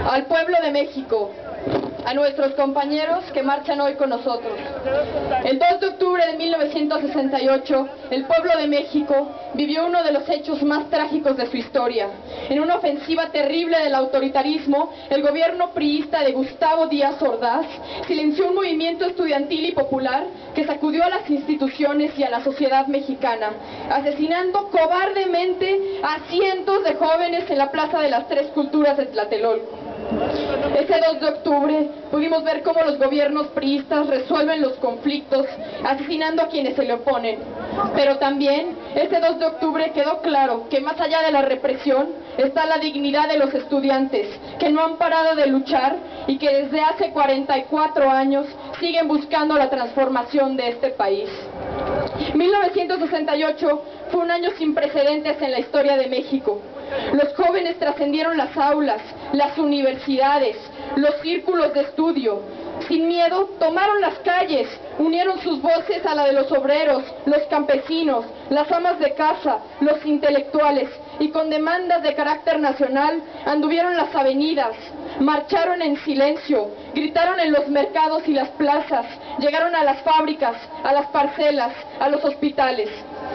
Al pueblo de México, a nuestros compañeros que marchan hoy con nosotros. El 2 de octubre de 1968, el pueblo de México vivió uno de los hechos más trágicos de su historia. En una ofensiva terrible del autoritarismo, el gobierno priista de Gustavo Díaz Ordaz silenció un movimiento estudiantil y popular que sacudió a las instituciones y a la sociedad mexicana, asesinando cobardemente a cientos de jóvenes en la Plaza de las Tres Culturas de Tlatelolco. Ese 2 de octubre pudimos ver cómo los gobiernos priistas resuelven los conflictos asesinando a quienes se le oponen. Pero también ese 2 de octubre quedó claro que más allá de la represión está la dignidad de los estudiantes, que no han parado de luchar y que desde hace 44 años siguen buscando la transformación de este país. 1968 fue un año sin precedentes en la historia de México. Los jóvenes trascendieron las aulas, las universidades, los círculos de estudio. Sin miedo, tomaron las calles, unieron sus voces a la de los obreros, los campesinos, las amas de casa, los intelectuales, y con demandas de carácter nacional anduvieron las avenidas, marcharon en silencio, gritaron en los mercados y las plazas, llegaron a las fábricas, a las parcelas, a los hospitales.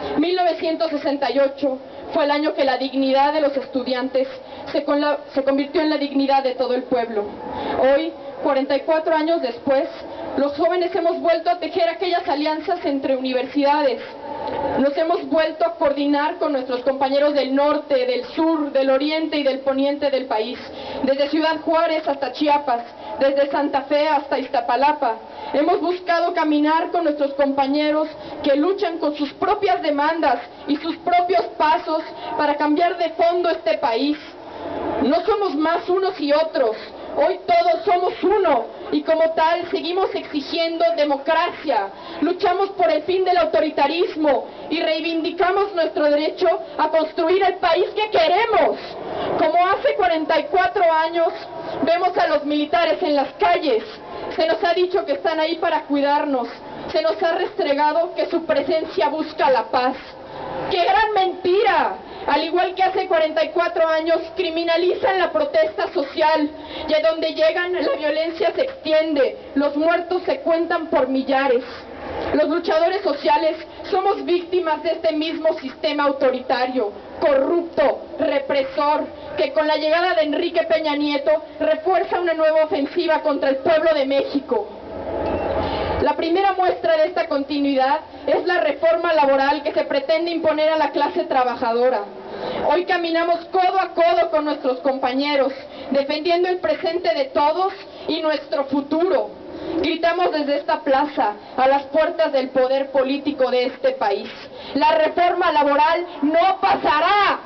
1968 fue el año que la dignidad de los estudiantes se convirtió en la dignidad de todo el pueblo. Hoy, 44 años después, los jóvenes hemos vuelto a tejer aquellas alianzas entre universidades. Nos hemos vuelto a coordinar con nuestros compañeros del norte, del sur, del oriente y del poniente del país, desde Ciudad Juárez hasta Chiapas, desde Santa Fe hasta Iztapalapa. Hemos buscado caminar con nuestros compañeros que luchan con sus propias demandas y sus propios pasos para cambiar de fondo este país. No somos más unos y otros, hoy todos somos uno y como tal seguimos exigiendo democracia, luchamos por el fin del autoritarismo y reivindicamos nuestro derecho a construir el país que queremos. Como hace 44 años vemos a los militares en las calles, se nos ha dicho que están ahí para cuidarnos, se nos ha restregado que su presencia busca la paz. ¡Qué gran mentira! Al igual que hace 44 años, criminalizan la protesta social y a donde llegan la violencia se extiende, los muertos se cuentan por millares. Los luchadores sociales somos víctimas de este mismo sistema autoritario, corrupto, represor, que con la llegada de Enrique Peña Nieto refuerza una nueva ofensiva contra el pueblo de México. La primera muestra de esta continuidad es la reforma laboral que se pretende imponer a la clase trabajadora. Hoy caminamos codo a codo con nuestros compañeros, defendiendo el presente de todos y nuestro futuro. Gritamos desde esta plaza, a las puertas del poder político de este país: la reforma laboral no pasará.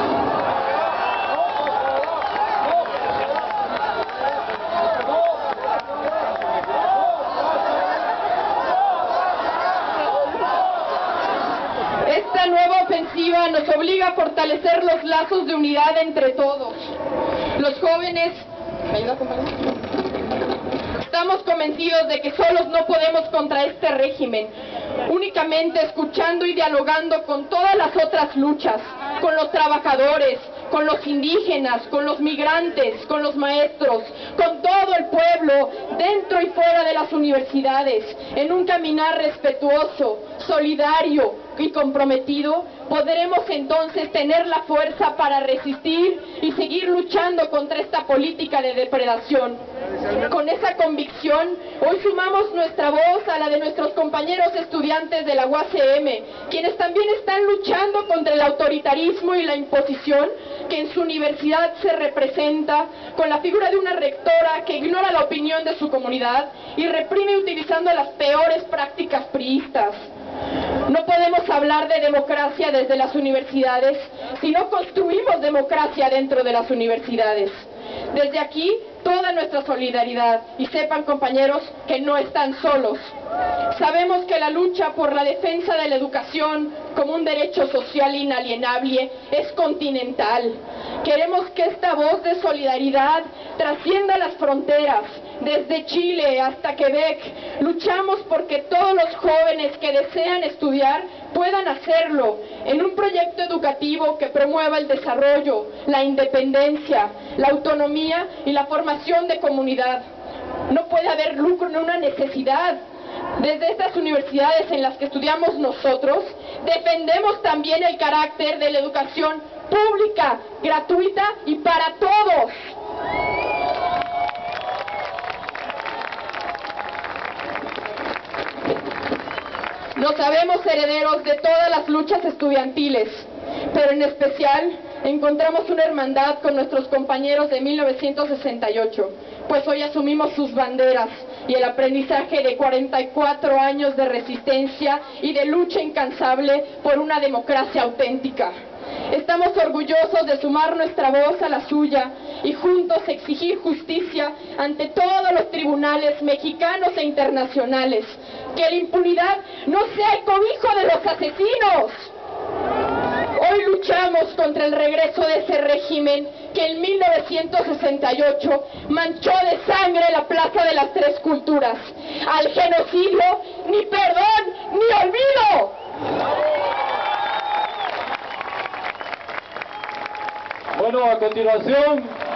Esta nueva ofensiva nos obliga a fortalecer los lazos de unidad entre todos. Los jóvenes, ¿me ayuda, compañero? Estamos convencidos de que solos no podemos contra este régimen, únicamente escuchando y dialogando con todas las otras luchas, con los trabajadores, con los indígenas, con los migrantes, con los maestros, con todo el pueblo, dentro y fuera de las universidades, en un caminar respetuoso, solidario y comprometido, podremos entonces tener la fuerza para resistir y seguir luchando contra esta política de depredación. Con esa convicción, hoy sumamos nuestra voz a la de nuestros compañeros estudiantes de la UACM, quienes también están luchando contra el autoritarismo y la imposición que en su universidad se representa con la figura de una rectora que ignora la opinión de su comunidad y reprime utilizando las peores prácticas priistas. No podemos hablar de democracia desde las universidades si no construimos democracia dentro de las universidades. Desde aquí, toda nuestra solidaridad, y sepan, compañeros, que no están solos. Sabemos que la lucha por la defensa de la educación como un derecho social inalienable es continental. Queremos que esta voz de solidaridad trascienda las fronteras, desde Chile hasta Quebec. Luchamos porque todos los jóvenes que desean estudiar puedan hacerlo en un proyecto proyecto educativo que promueva el desarrollo, la independencia, la autonomía y la formación de comunidad. No puede haber lucro en una necesidad. Desde estas universidades en las que estudiamos nosotros, defendemos también el carácter de la educación pública, gratuita y para todos. Nos sabemos herederos de todas las luchas estudiantiles, pero en especial encontramos una hermandad con nuestros compañeros de 1968, pues hoy asumimos sus banderas y el aprendizaje de 44 años de resistencia y de lucha incansable por una democracia auténtica. Estamos orgullosos de sumar nuestra voz a la suya y juntos exigir justicia ante todos los tribunales mexicanos e internacionales. Que la impunidad no sea el cobijo de los asesinos. Hoy luchamos contra el regreso de ese régimen que en 1968 manchó de sangre la Plaza de las Tres Culturas. Al genocidio, ni perdón, ni olvido. Bueno, a continuación